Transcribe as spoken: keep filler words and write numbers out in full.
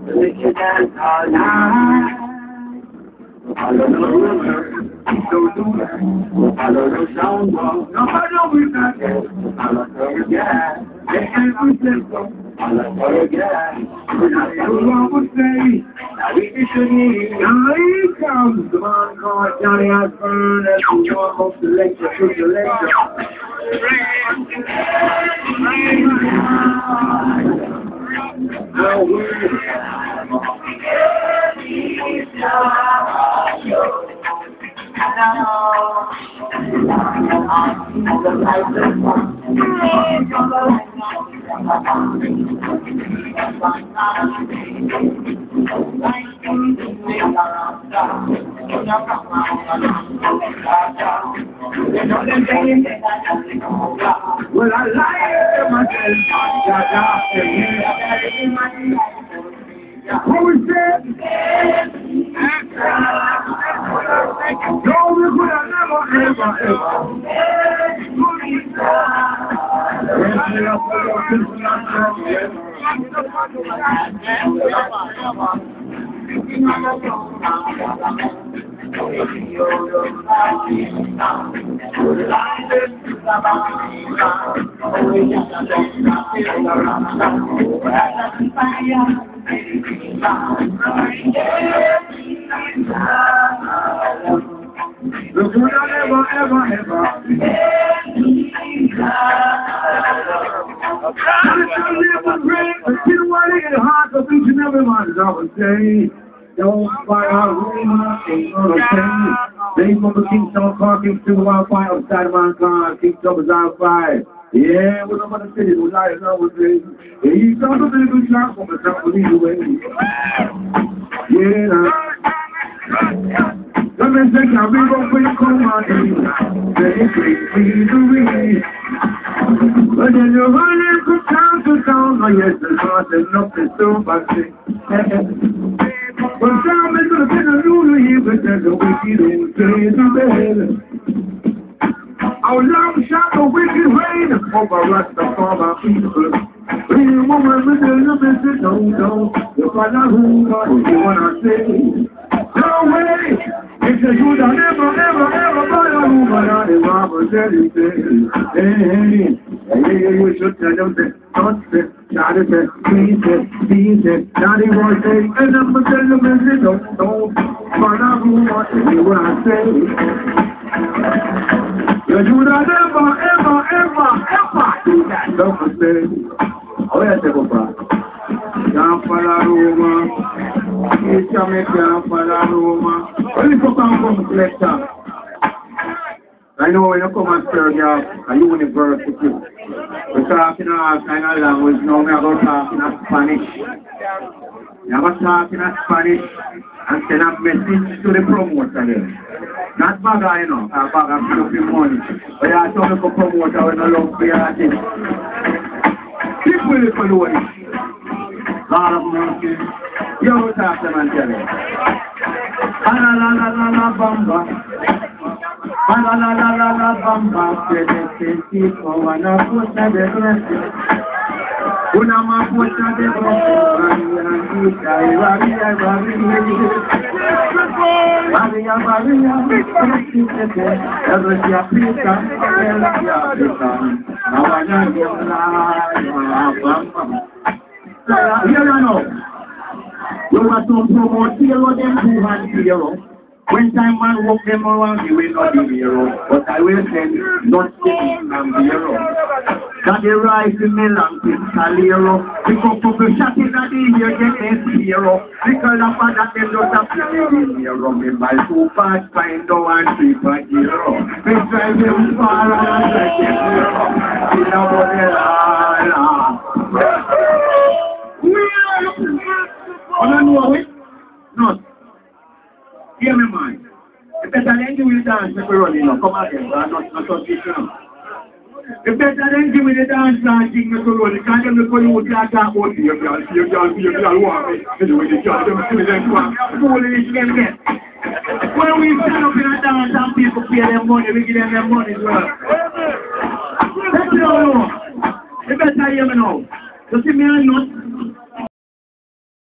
We can dance all night. Follow the rumor, so do that. Follow the sound, no matter we not there. Follow the gas, they can't resist us. Follow the gas, we're not everyone would say. Now we should need. Now here comes the man called Johnny Osborne. As we walk off the lecture, through the lecture. Now we're well, I lie to myself, who is that? No, we could have never, ever, ever. Look, we don't ever, ever, ever. Don't buy our room, ain't gonna change. They from the Kingston Park, Kingston one five outside mankind, Kingston is on fire. Yeah, we're not gonna say it, we're not gonna say it. He's not gonna be a good shot from the top of the way. Yeah. Let me take a big old quick come on in. They take me to read. But then you're running from town to town. Oh, yes, there's nothing, nothing so bad. But down into the pit of Lulu here, but there's a wicked old place to bed. Our long shot the wicked rain over us, the former people. Real woman with the limited, don't know. You find out who you wanna say. No way! If you should have never, ever, ever buy a woman on the marble, tell you, hey, hey, hey, you should tell them that, don't say, shout it, please say, please say, daddy was saying, and I'm going to tell them, don't, don't, find out who wants to hear what I say. You should have never, ever, ever, ever do that, don't say. Oh, yeah, take a back. Can't follow Roma. You can make can't follow Roma. When you come from the lecture, I know when you come and Stur Gav, a university, we're talking all kind of language. Now we're going to talk in Spanish. We're going to talk in Spanish and send a message to the promoter there. Not bag, you know, a bag of stupid money. But you have to look for promoter when you love for your artist. People live for the money. God of mercy. You talk to them and tell them. La la la la la bamba. La la la la la la bamba. Se necesito una puta de gracia. Una más puta de gracia. Y varía, varía, varía, varía. El recién aplica. El recién aplica. La vaina de la bamba. Here you know. You must not promote zero, them two and zero. When time man walk them around, you will not be hero. But I will say, not sitting and zero. That the rise in Milan, Calero. Because of the shot in the ear, get a zero. Because of that, them don't have to be hero. Me by two fast, find out and three for zero. They drive them far and I get zero. In a body, la la. I don't know it. No. Hear me, man. If better than you will dance, if we run, you know, come again, but not not so this, you know. If better than you will dance, I think you will run. Can't you call you can't talk about your girl, your girl, your girl, walk me. You with the girl, them see them come. Foolish them get. When we stand up in a dance and people pay them money, we give them their money as well. Let me know. You better hear me now. You see me or not?